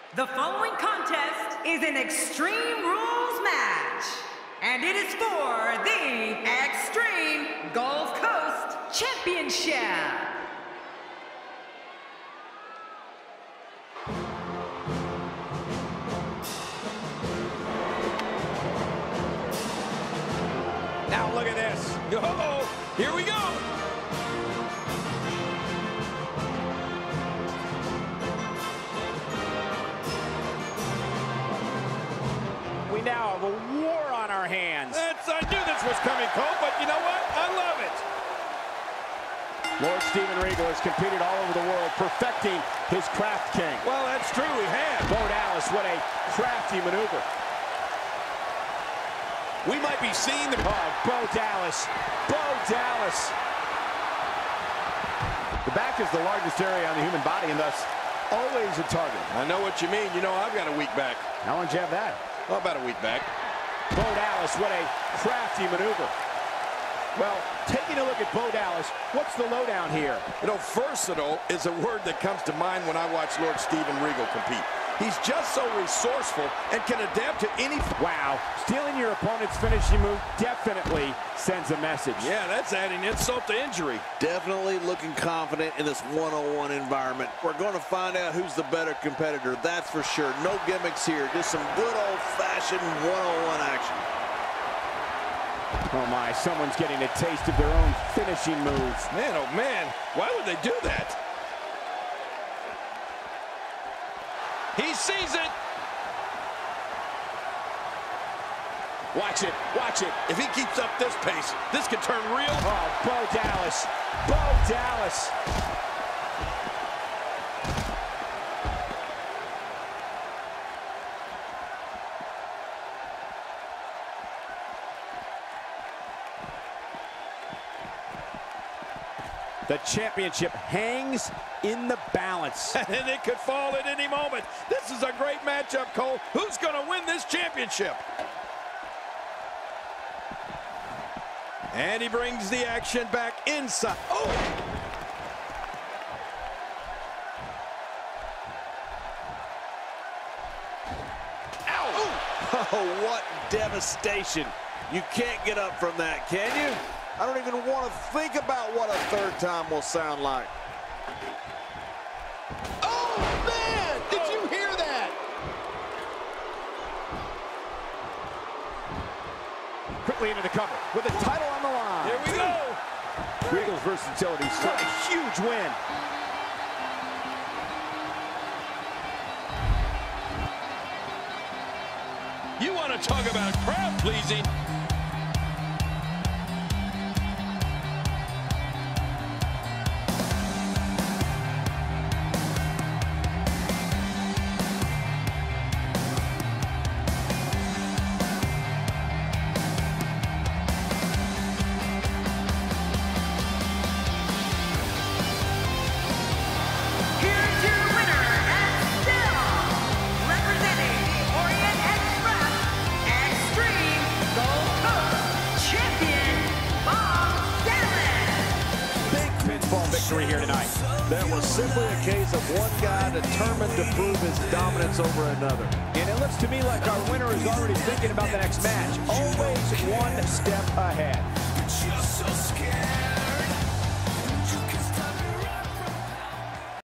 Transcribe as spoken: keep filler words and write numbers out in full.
The following contest is an Extreme Rules match, and it is for the Extreme Gulf Coast Championship. Now look at this. Oh, here we go. We now have a war on our hands. That's, I knew this was coming, Cole, but you know what? I love it. Lord Steven Regal has competed all over the world, perfecting his craft king. Well, that's true, he has. Bo Dallas, what a crafty maneuver. We might be seeing the... Oh, Bo Dallas. Bo Dallas. The back is the largest area on the human body and thus always a target. I know what you mean. You know, I've got a weak back. How long did you have that? Well, about a week back. Bo Dallas, what a crafty maneuver. Well, taking a look at Bo Dallas, what's the lowdown here? You know, versatile is a word that comes to mind when I watch Lord Steven Regal compete. He's just so resourceful and can adapt to any... Wow, stealing your opponent's finishing move definitely sends a message. Yeah, that's adding insult to injury. Definitely looking confident in this one-on-one environment. We're going to find out who's the better competitor, that's for sure. No gimmicks here, just some good old-fashioned one-on-one action. Oh my, someone's getting a taste of their own finishing moves. Man, oh man, why would they do that? He sees it. Watch it, watch it. If he keeps up this pace, this could turn real. Oh, Bo Dallas, Bo Dallas. The championship hangs in the balance. And it could fall at any moment. This is a great matchup, Cole. Who's going to win this championship? And he brings the action back inside. Oh! Ow! Oh, what devastation. You can't get up from that, can you? I don't even want to think about what a third time will sound like. Oh, man! Did oh. you hear that? Quickly into the cover with the title on the line. Here we go. Regal's versatility, such a huge win. You want to talk about crowd pleasing? Here tonight. That was simply a case of one guy determined to prove his dominance over another. And it looks to me like our winner is already thinking about the next match. Always one step ahead.